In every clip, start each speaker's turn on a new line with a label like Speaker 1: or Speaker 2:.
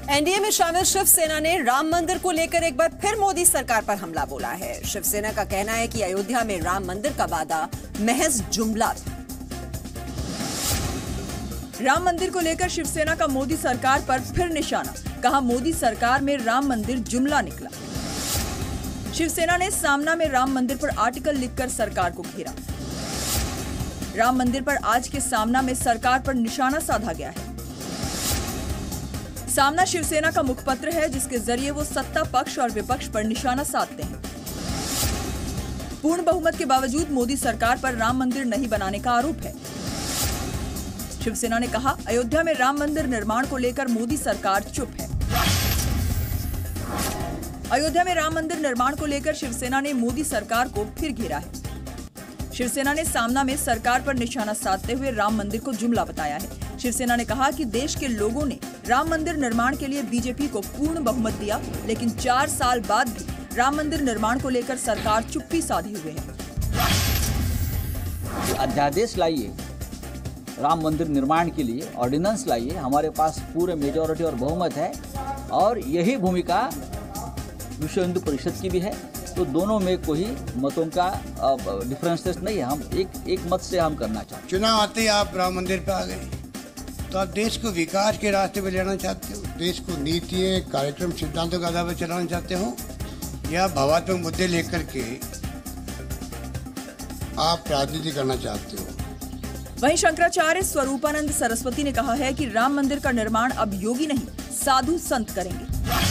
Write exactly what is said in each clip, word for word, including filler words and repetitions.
Speaker 1: NDA में शामिल शिवसेना ने राम मंदिर को लेकर एक बार फिर मोदी सरकार पर हमला बोला है। शिवसेना का कहना है कि अयोध्या में राम मंदिर का वादा महज जुमला था।
Speaker 2: राम मंदिर को लेकर शिवसेना का मोदी सरकार पर फिर निशाना, कहा मोदी सरकार में राम मंदिर जुमला निकला। शिवसेना ने सामना में राम मंदिर पर आर्टिकल लिखकर सरकार को घेरा। राम मंदिर पर आज के सामना में सरकार पर निशाना साधा गया है। सामना शिवसेना का मुखपत्र है जिसके जरिए वो सत्ता पक्ष और विपक्ष पर निशाना साधते हैं। पूर्ण बहुमत के बावजूद मोदी सरकार पर राम मंदिर नहीं बनाने का आरोप है। शिवसेना ने कहा, अयोध्या में राम मंदिर निर्माण को लेकर मोदी सरकार चुप है। अयोध्या में राम मंदिर निर्माण को लेकर शिवसेना ने मोदी सरकार को फिर घेरा है। शिवसेना ने सामना में सरकार पर निशाना साधते हुए राम मंदिर को जुमला बताया है। शिवसेना ने कहा कि देश के लोगों ने राम मंदिर निर्माण के लिए बीजेपी को पूर्ण बहुमत दिया, लेकिन चार साल बाद भी राम मंदिर निर्माण को लेकर सरकार चुप्पी साधे हुए है।
Speaker 3: अध्यादेश लाइए, राम मंदिर निर्माण के लिए ऑर्डिनेंस लाइए, हमारे पास पूरे मेजॉरिटी और बहुमत है और यही भूमिका विश्व हिंदू परिषद की भी है। तो दोनों में कोई मतों का डिफरेंसेस नहीं है। हम एक एक मत से हम करना चाहते हैं।
Speaker 4: चुनाव आते ही आप राम मंदिर पे आ गए, तो आप देश को विकास के रास्ते पे लेना चाहते हो, देश को नीतियों, कार्यक्रम, सिद्धांतों के आधार पर चलाना चाहते हो, या भावात्मक मुद्दे लेकर के आप राजनीति करना चाहते हो।
Speaker 2: वहीं शंकराचार्य स्वरूपानंद सरस्वती ने कहा है कि राम मंदिर का निर्माण अब योगी नहीं, साधु संत करेंगे।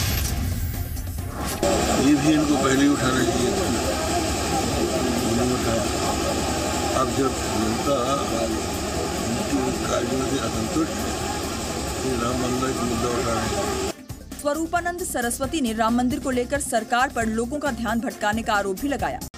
Speaker 5: ये भी इनको पहले उठाना चाहिए था, उन्होंने उठाया। अब जब जनता कार्यों से असंतुष्ट, तो राम मंदिर का मुद्दा उठा रहे हैं।
Speaker 2: स्वरूपानंद सरस्वती ने राम मंदिर को लेकर सरकार पर लोगों का ध्यान भटकाने का आरोप भी लगाया।